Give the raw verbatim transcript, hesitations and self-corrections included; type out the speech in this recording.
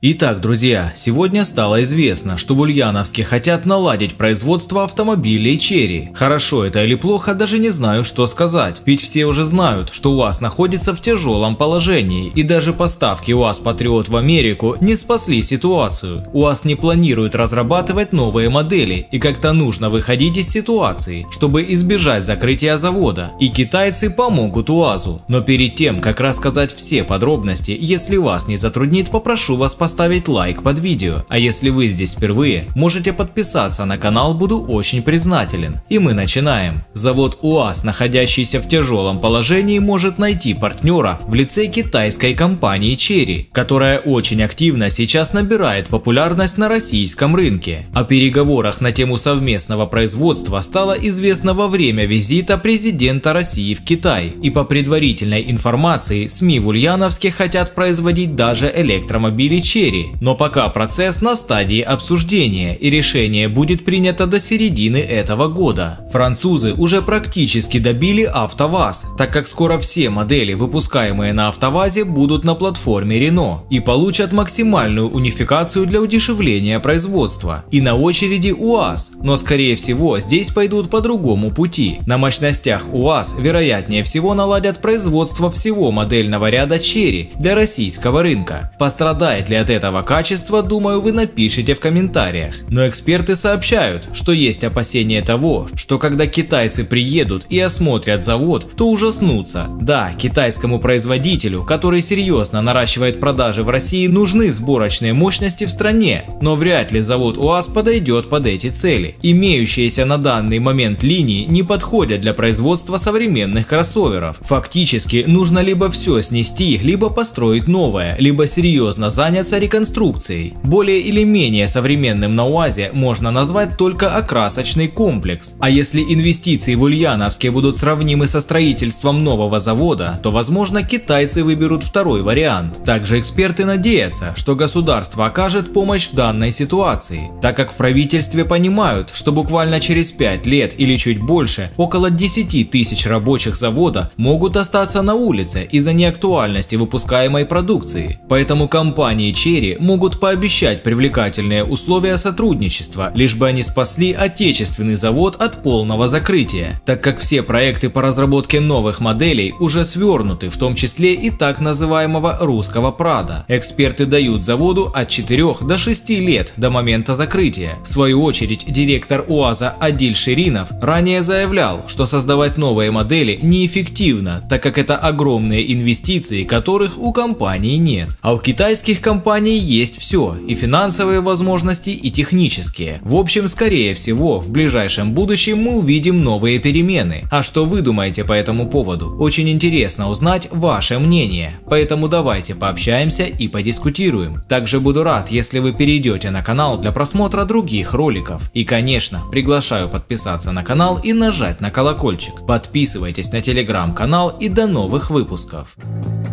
Итак, друзья, сегодня стало известно, что в Ульяновске хотят наладить производство автомобилей Chery. Хорошо это или плохо, даже не знаю, что сказать. Ведь все уже знают, что УАЗ находится в тяжелом положении, и даже поставки УАЗ Патриот в Америку не спасли ситуацию. УАЗ не планирует разрабатывать новые модели, и как-то нужно выходить из ситуации, чтобы избежать закрытия завода. И китайцы помогут УАЗу. Но перед тем, как рассказать все подробности, если вас не затруднит, попрошу вас поставить Поставить лайк под видео, а если вы здесь впервые, можете подписаться на канал, буду очень признателен. И мы начинаем. Завод УАЗ, находящийся в тяжелом положении, может найти партнера в лице китайской компании Chery, которая очень активно сейчас набирает популярность на российском рынке. О переговорах на тему совместного производства стало известно во время визита президента России в Китай. И по предварительной информации, СМИ в Ульяновске хотят производить даже электромобили Chery. Но пока процесс на стадии обсуждения, и решение будет принято до середины этого года. Французы уже практически добили АвтоВАЗ, так как скоро все модели, выпускаемые на АвтоВАЗе, будут на платформе Renault и получат максимальную унификацию для удешевления производства. И на очереди УАЗ, но скорее всего здесь пойдут по другому пути. На мощностях УАЗ вероятнее всего наладят производство всего модельного ряда Chery для российского рынка. Пострадает ли от этого качества, думаю, вы напишите в комментариях. Но эксперты сообщают, что есть опасения того, что когда китайцы приедут и осмотрят завод, то ужаснутся. Да, китайскому производителю, который серьезно наращивает продажи в России, нужны сборочные мощности в стране, но вряд ли завод УАЗ подойдет под эти цели. Имеющиеся на данный момент линии не подходят для производства современных кроссоверов. Фактически нужно либо все снести, либо построить новое, либо серьезно заняться реконструкцией. Более или менее современным на УАЗе можно назвать только окрасочный комплекс. А если инвестиции в Ульяновске будут сравнимы со строительством нового завода, то возможно китайцы выберут второй вариант. Также эксперты надеются, что государство окажет помощь в данной ситуации, так как в правительстве понимают, что буквально через пять лет или чуть больше около десяти тысяч рабочих завода могут остаться на улице из-за неактуальности выпускаемой продукции. Поэтому компании Chery могут пообещать привлекательные условия сотрудничества, лишь бы они спасли отечественный завод от полного закрытия, так как все проекты по разработке новых моделей уже свернуты, в том числе и так называемого русского Прада. Эксперты дают заводу от четырёх до шести лет до момента закрытия. В свою очередь, директор УАЗа Адиль Ширинов ранее заявлял, что создавать новые модели неэффективно, так как это огромные инвестиции, которых у компании нет. А у китайских компаний есть все, и финансовые возможности, и технические. В общем, скорее всего, в ближайшем будущем мы увидим новые перемены. А что вы думаете по этому поводу? Очень интересно узнать ваше мнение, поэтому давайте пообщаемся и подискутируем. Также буду рад, если вы перейдете на канал для просмотра других роликов. И, конечно, приглашаю подписаться на канал и нажать на колокольчик. Подписывайтесь на телеграм-канал, и до новых выпусков.